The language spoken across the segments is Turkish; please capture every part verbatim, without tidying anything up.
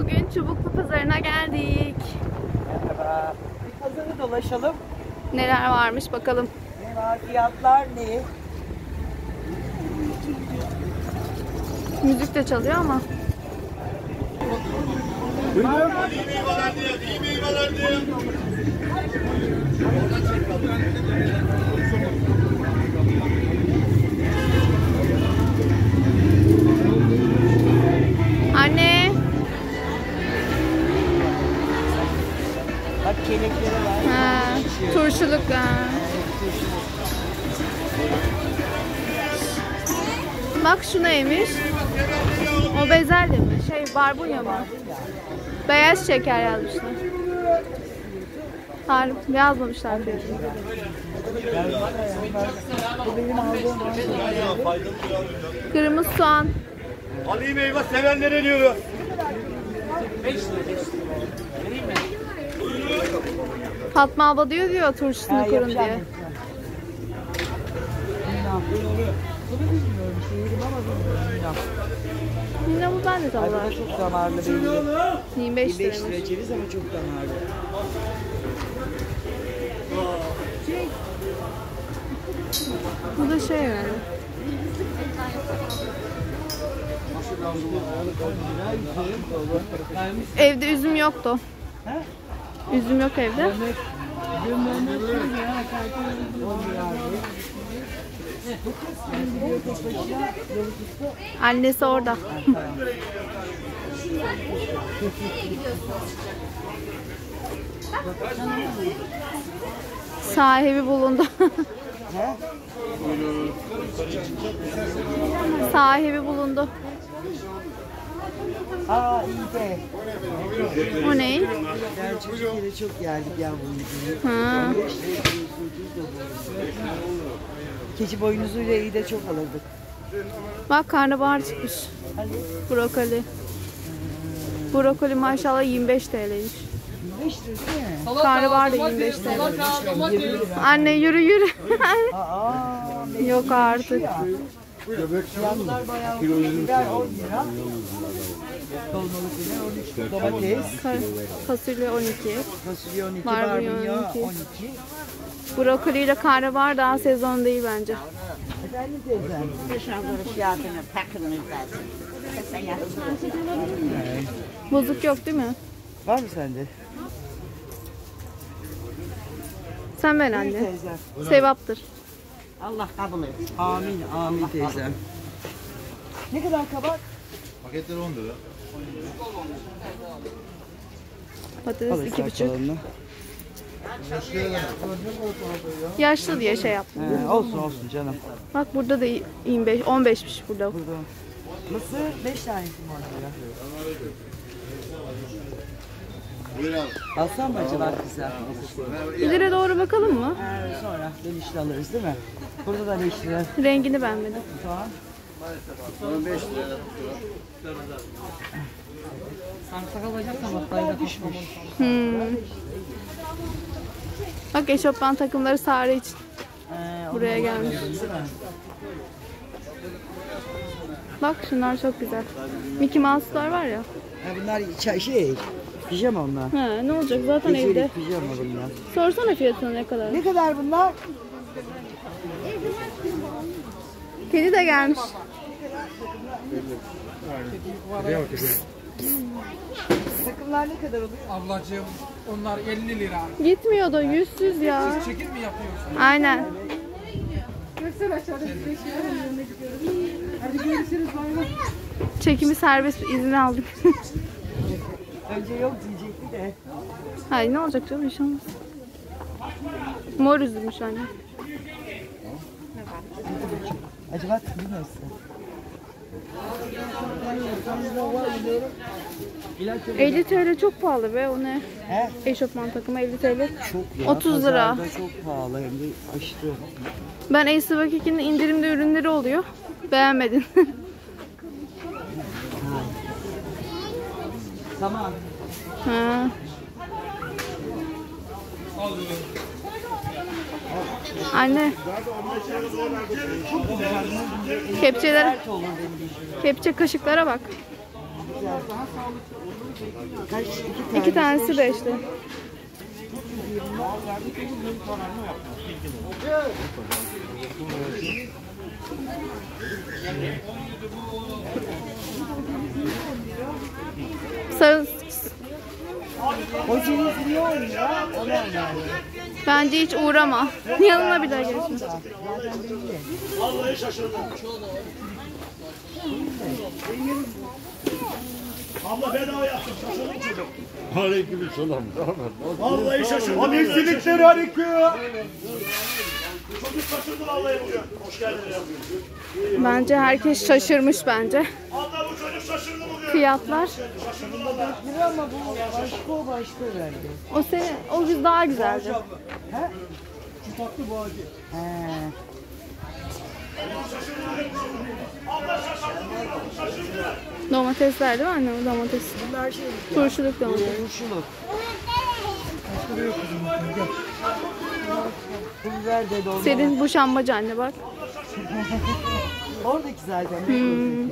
Bugün Çubuklu Pazarı'na geldik. Merhaba. Bir pazarı dolaşalım. Neler varmış bakalım. Ne var? Fiyatlar ne? Müzik de çalıyor ama. İyi meyveler diye, iyi meyveler diye. Anne. Bak kelekleri var. Ha, turşuluk. Ha. Bak şu neymiş? O bezelye mi? Şey barbunya mı? Beyaz şeker yazmışlar. Hayır, yazmamışlar fiyatını. Bu benim aldığım Kırmızı soğan. Ali meyve sevenlere diyoruz. Fatma abla diyor diyor turşusunu kurun diye. Bunu bilmiyorum. Şehirim ama bilmiyorum. Yine bu ben de Ay bu tabii. da çok damarlı belli. yirmi beş yirmi beş liraymış. lira ceviz ama çok damarlı. Bu da şey yani. Evde üzüm yoktu. He? Üzüm yok evde. Annesi orada. Sahibi bulundu. He? Sahibi bulundu. Aa iyi de. O ne? Gerçi bir kere çok geldik ya bunun için. Ha. Keçi boynuzuyla iyi de çok alırdık. Bak karnabahar çıkmış. Brokoli. Brokoli maşallah yirmi beş TL'ymiş. yirmi beş lira değil mi? Karnabahar da yirmi beş T L. Anne yürü yürü. Aa, Yok artık. fiyatlar bayağı ucuz. Biber on lira. Dolmalık biber on üç lira. Domates. Kar- Fasulye on iki. Fasulye on iki. Barbunya Barbunya on iki. on iki. Brokoli ile karnabahar daha sezon değil bence. Efendim teyzem. Fiyatını takımını zaten. Sen yapsın. Bozuk yok değil mi? Var mı sende? Sen ver Buyur anne. teyzem. Sevaptır. Allah kabul etsin. Amin amin teyzem. Ne kadar kabak? Paketler on lira. Patates iki buçuk. Kalanını. Yaşlı diye şey yaptım. He, olsun olsun canım. Bak burada da yirmi beş, on beşmiş burada. Burada. Mısır beş tanesi mi on lira? Buyur abi. Alsam mı acaba kıza? İleri doğru bakalım mı? He, sonra dönüşte alırız değil mi? Burada da beş lira. Rengini beğenmedim. Tamam. Bunun beş lira. Hmm. Bak eşofman takımları Sare için Ee, buraya gelmiş. Bak şunlar çok güzel. Mickey Mouse'lar var ya. Ha, bunlar çay, şey, pijama onlar. Ha, ne olacak zaten evde. Gecelik pijama bunlar. Sorsana fiyatını ne kadar. Ne kadar bunlar? Kedi de gelmiş. Takımlar ne kadar oluyor? Ablacığım onlar elli lira. Gitmiyor da yüzsüz ya. Çekim mi yapıyorsun? Aynen. Çekimi serbest izin aldık. Önce yok diyecekti de. Hayır ne olacak canım bir şey olmaz. Mor üzülmüş anne. Acaba tadı nasıl? elli TL çok pahalı be o ne? He? Eşofman takımı elli TL. Çok ya. otuz lira. Pazarda çok pahalı hem de aşırı. Ben Ace Bakik'in indirimde ürünleri oluyor. Beğenmedin. Tamam. Ha. Anne. Kepçeler, Sert olur benim işim. kepçe kaşıklara bak. güzel. Kaç? İki tane. İki tanesi de işte. Sarı, O ceviz niye oynuyor? Onu anlamadım. bence hiç uğrama. Yanına bir daha geçme. Zaten belli. Vallahi şaşırdım. Abla bedava yaptım. Şaşırdım çocuk. Aleyküm selam. Vallahi şaşırdım. Abi silikleri aleyküm. Çocuk şaşırdı vallahi bugün. Hoş geldin ya. Bence herkes şaşırmış bence. Abla bu çocuk şaşırdı bugün. Fiyatlar. Şaşırdı valla. Lira ama bu başka o başka herhalde. O sene o güz daha güzeldi. He? Şu tatlı bu acı. He. Abla şaşırdı bugün. Şaşırdı. Domatesler değil mi anne? O domates. Bunlar şey Turşuluk domates. turşuluk. Bu biber de dolma. Senin bu şambacı anne bak. Oradaki zaten. Hmm.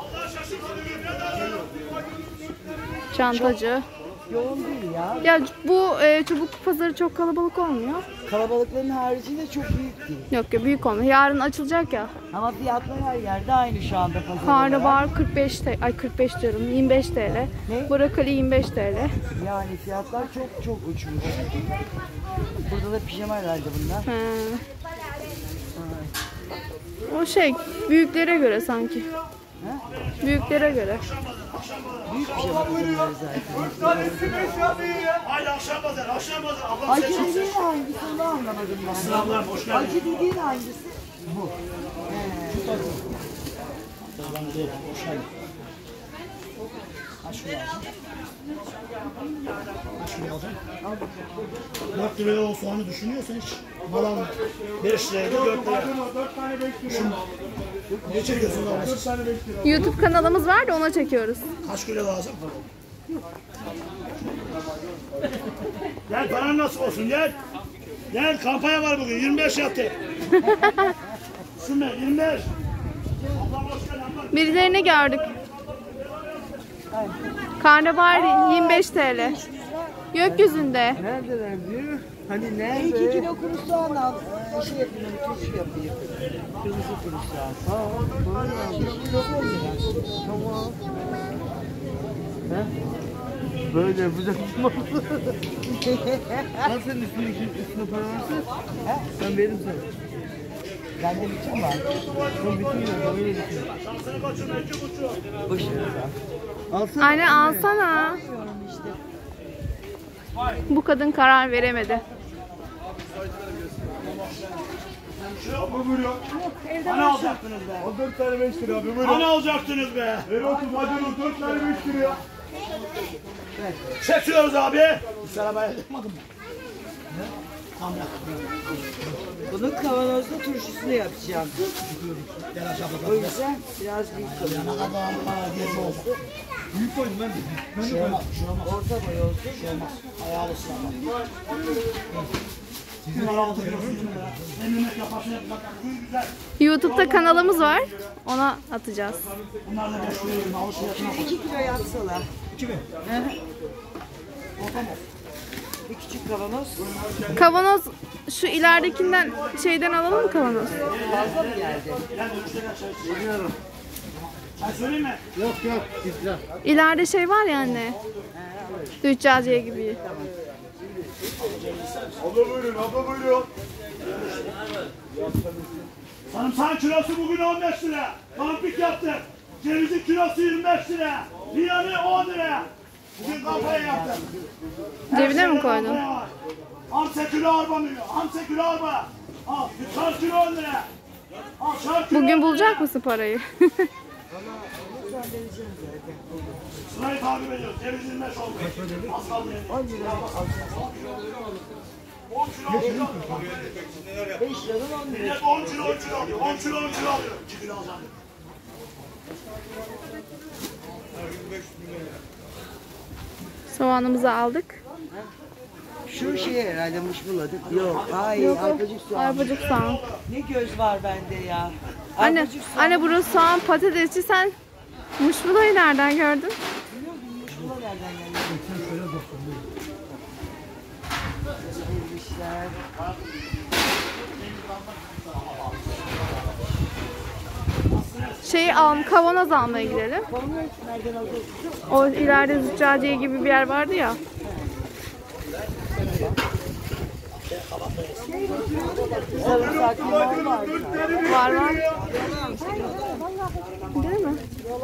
Çantacı. Yoğun değil ya. Ya bu e, çubuk pazarı çok kalabalık olmuyor. Kalabalıkların haricinde çok büyük değil. Yok ya büyük olmuyor. Yarın açılacak ya. Ama fiyatlar her yerde aynı şu anda pazar olarak. Karnabahar kırk beş T L, ay kırk beş diyorum yirmi beş T L. Ne? Brokoli yirmi beş T L. Yani fiyatlar çok çok uçmuş. Burada da pijama herhalde bunlar. He. O şey büyüklere göre sanki. Büyüklere göre. Büyük pijama bunlar zaten. Haydi akşam pazar. Akşam pazar. Ablam Acı sen çok dediğin hangisi onu anlamadım ben. Ablam hoş geldin. Acı dediğin hangisi? Bu. dört liraya o soğanı düşünüyorsan hiç mal alma. beş liraya da dört liraya. Şunu. Ne çekiyorsun abi? YouTube kanalımız var da ona çekiyoruz. Kaç kilo lazım? Gel paran nasıl olsun gel. Gel kampanya var bugün yirmi beş yaptı. Şunu yirmi beş. Ablam hoş geldin ablam. Birilerini gördük. Karnabahar yirmi beş T L. Gökyüzünde. Neredeler diyor? Hani nerede? iki kilo kuru soğan al. Ee, şey yapayım, turşu yapayım. Kırmızı kuru soğan. Aa, böyle aldım. Kilo on lira. Tamam. He? Böyle yapacak. Al senin üstündeki üstüne para varsa He? ben veririm sana. Bende bütün var. Son bütün ya öyle bütün. Şansını kaçırma iki buçuk. Boş ver. Alsana. Anne alsana. Bu kadın karar veremedi. Bu buyuruyor. Hani alacaktınız be? O dört tane beş lira abi. Buyurun. Hani alacaktınız be? Ver otuz bacını dört tane beş lira. Çekiyoruz abi. Hiç arabaya yapmadım mı? Tam yaptım. Bunun kavanozda turşusunu yapacağım. Gel aşağı O bakalım. yüzden biraz büyük koyacağım. Ne kadar bana diyesi oldu. Büyük koydum ben de. Ben de Şey koydum. olmaz, şey olmaz. Orta boy olsun. Şey olmaz. Ayağı olsun ama. Sizin ayağınızı görüyorsunuz ya. Emnimet yapasını yapmak. Bu güzel. YouTube'da kanalımız var. Ona atacağız. Bunlar da beş liraya alışverişine koy. iki kilo yapsalar. İki mi? Hı hı. Bir küçük kavanoz. Kavanoz şu ileridekinden şeyden alalım mı kavanoz? Fazla mı geldi? Gel dönüşte gel çay içelim. Bilmiyorum. Çay söyleyeyim mi? Yok yok. Güzel. İleride şey var ya anne. Züccaciye gibi. Abla buyurun. Abla buyurun. Sarımsağın kilosu bugün on beş lira. Kampik yaptık. Cevizin kilosu yirmi beş lira. Liyanı on lira. Bugün kampanya yaptık. Cebine mi Her şeyde koydun? kampanya var. Hamse kilo arba mı? Hamse kilo arba. Al. Şar kilo on lira. Al şar kilo Bugün on lira. bulacak mısın parayı? Sırayı takip ediyoruz. Ceviz yirmi beş oldu. Az kaldı. on lira alacağız. on kilo alıyor. beş liradan on lira. Millet on kilo on kilo alıyor. on kilo on kilo alıyor. iki kilo alacağım. Soğanımızı aldık. Şu şey herhalde muşmuladık. Yok. Ay arpacık soğan. Arpacık soğan. Ne göz var bende ya. Anne, Arpacık soğan. anne burası soğan patatesçi, sen muşmulayı nereden gördün? işler. Şey al, kavanoz almaya gidelim. Nereden alacağız? O ileride züccaciye gibi bir yer vardı ya. Sarımsak limon var. Var var. Değil mi?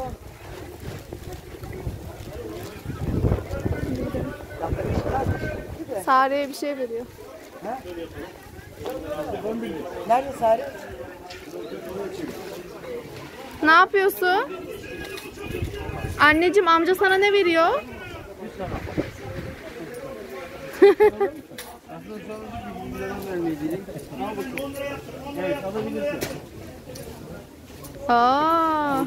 Sare'ye bir şey veriyor. Nerede Sare? Ne yapıyorsun? Anneciğim, amca sana ne veriyor? Aslında sana bir bilgilerini vermeyi diyeyim. Al bakalım. Evet alabilirsin. Aa,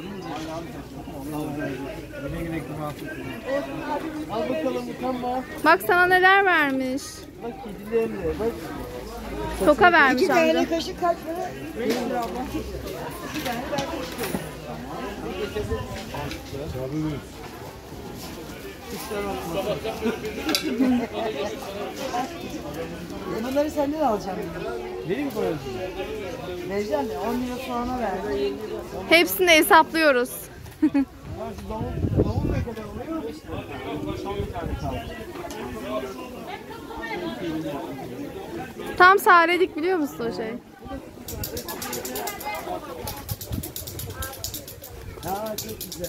Güle güle kullan. Al bakalım utanma. bak sana neler vermiş. Bak kedilerle bak. Toka vermiş İki tane amca. kaşık kaç para? beş lira abla. İki tane ben de istiyorum. Bunları senden alacağım. Vereyim mi parasını? Vereceğim de on lira sonra ver. Hepsini hesaplıyoruz. Davul ne kadar oluyor? Tam Sare'lik, biliyor musun o şey? Aa çok güzel.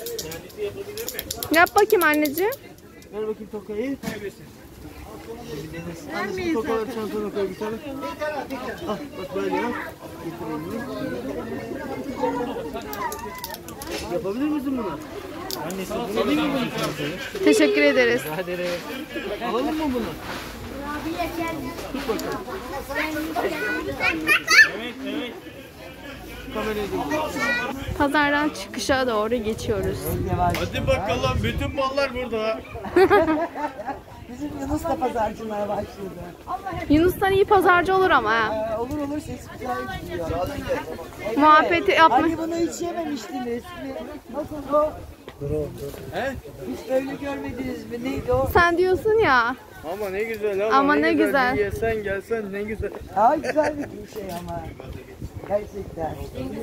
Yap bakayım anneciğim. Ver bakayım tokayı. Annesi tokaları çantana koy bir tane. Al bak böyle yap. Getireyim. Yapabilir misin bunu? Annesi bunu değil mi bunu? Teşekkür ederiz. Alalım mı bunu? Kamerayı da. Pazardan çıkışa doğru geçiyoruz. Yavaş. Hadi bakalım bütün mallar burada. Bizim Yunus da pazarcılığa başladı. Yunus'tan iyi pazarcı olur ama ha. Ee, olur olur ses güzel gidiyor. Muhabbeti yapma. Hani bunu hiç yememiştiniz. Nasıl o? He? Hiç böyle görmediniz mi? Neydi o? Sen diyorsun ya. Ama ne güzel ama, Ama ne güzel. Bir yesen gelsen ne güzel. Aa güzel bir şey ama. Gerçekten.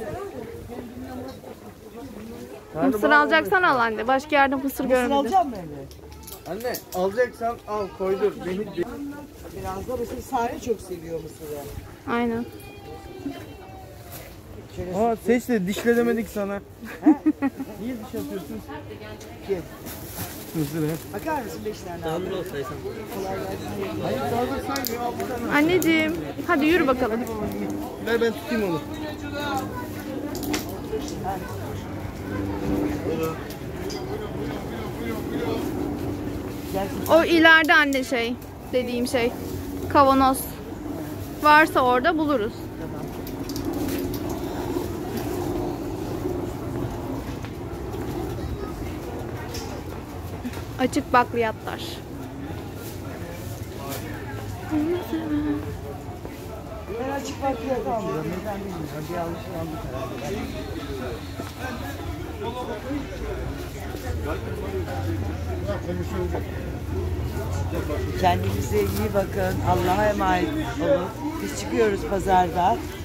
Mısır alacaksan al anne. Başka yerde mısır Mısır görmedim. alacağım mı öyle? Anne alacaksan al koydur. Beni de. Biraz da mesela Sare çok seviyor mısırı. Aynen. Şöyle Aa seç de dişle demedik sana. Niye diş atıyorsun? Kim? Mısır'ı. Bakar mısın beş tane? Daha mı olsaysan? Kolay gelsin. Hayır daha da saymıyor. Al bir tane. Anneciğim, hadi yürü bakalım. Ver ben tutayım onu. Gelsin. O ileride anne şey, dediğim şey. Kavanoz. Varsa orada buluruz. Açık bakliyatlar. Ben açık bakliyat almıyorum. Neden bilmiyorum. Bir alışkanlık herhalde. Kendinize iyi bakın. Allah'a emanet olun. Biz çıkıyoruz pazarda.